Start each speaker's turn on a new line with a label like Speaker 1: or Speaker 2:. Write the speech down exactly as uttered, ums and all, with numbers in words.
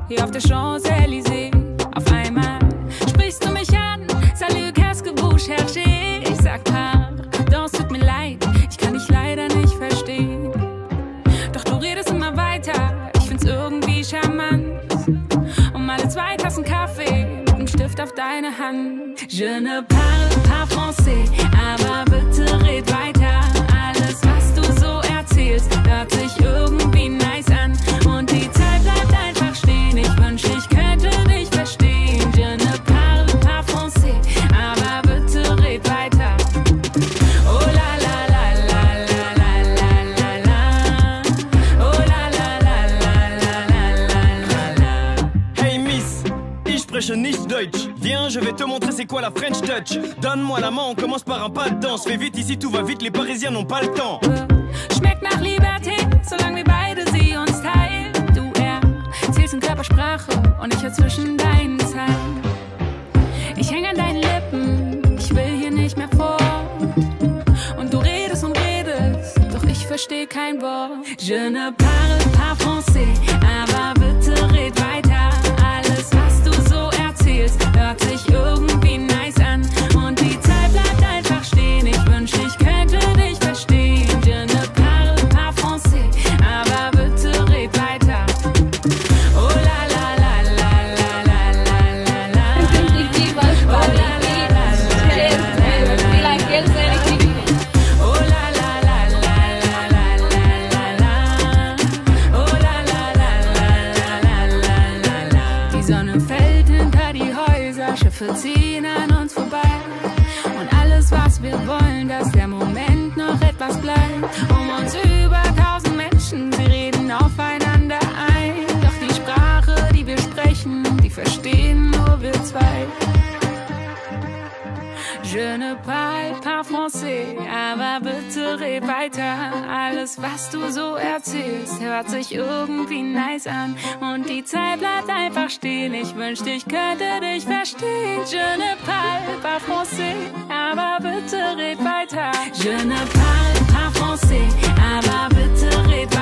Speaker 1: hier auf der Champs-Élysées. Auf einmal sprichst du mich an, salut, qu'est-ce que vous cherchez? Ich sag pardon, es tut mir leid, ich kann dich leider nicht verstehen. Doch du redest immer weiter, ich find's irgendwie charmant. Um alle zwei Tassen Kaffee mit einem Stift auf deine Hand. Je ne parle pas français, aber bitte red weiter. Alles, was du so erzählst, hört sich irgendwie nice an. Und die Zeit bleibt einfach stehen, ich wünschte, ich könnte dich verstehen. Je ne parle pas français, aber bitte red weiter. Oh la la la la la la la la la. Oh la la la la la la la la.
Speaker 2: Hey Miss, ich spreche nicht Deutsch. Viens, je vais te montrer c'est quoi la French Touch. Donne-moi la main, on commence par un pas de danse. Fais vite, ici tout va vite, les Parisiens n'ont pas le temps.
Speaker 1: Schmeckt nach Liberté, solange wir beide sie uns teilen. Du erzählst in Körpersprache und ich hör zwischen deinen Zeilen. Ich häng an deinen Lippen, ich will hier nicht mehr fort. Und du redest und redest, doch ich versteh kein Wort. Je ne parle pas français, aber bitte red weiter. Alles, was du so erzählst, hört sich irgendwie nice an. Und die Zeit bleibt einfach stehen, ich wünschte, ich könnte dich verstehen. Je ne parle pas français, aber bitte red weiter. Oh la la la la la la la la la. Oh la la la la la la la. Oh la la la la la la la la. Oh la la la la la la la la. Die Sonne fällt hinter die Häuser, Schiffe ziehen an uns vorbei. Und alles, was wir wollen, dass der Moment noch etwas bleibt. Um uns über tausend Menschen, sie reden aufeinander ein. Doch die Sprache, die wir sprechen, die verstehen nur wir zwei. Je ne parle pas français, aber bitte red weiter. Alles, was du so erzählst, hört sich irgendwie nice an. Und die Zeit bleibt einfach stehen, ich wünschte, ich könnte dich verstehen. Je ne parle pas français, aber bitte red weiter. Je ne parle pas français, aber bitte red weiter.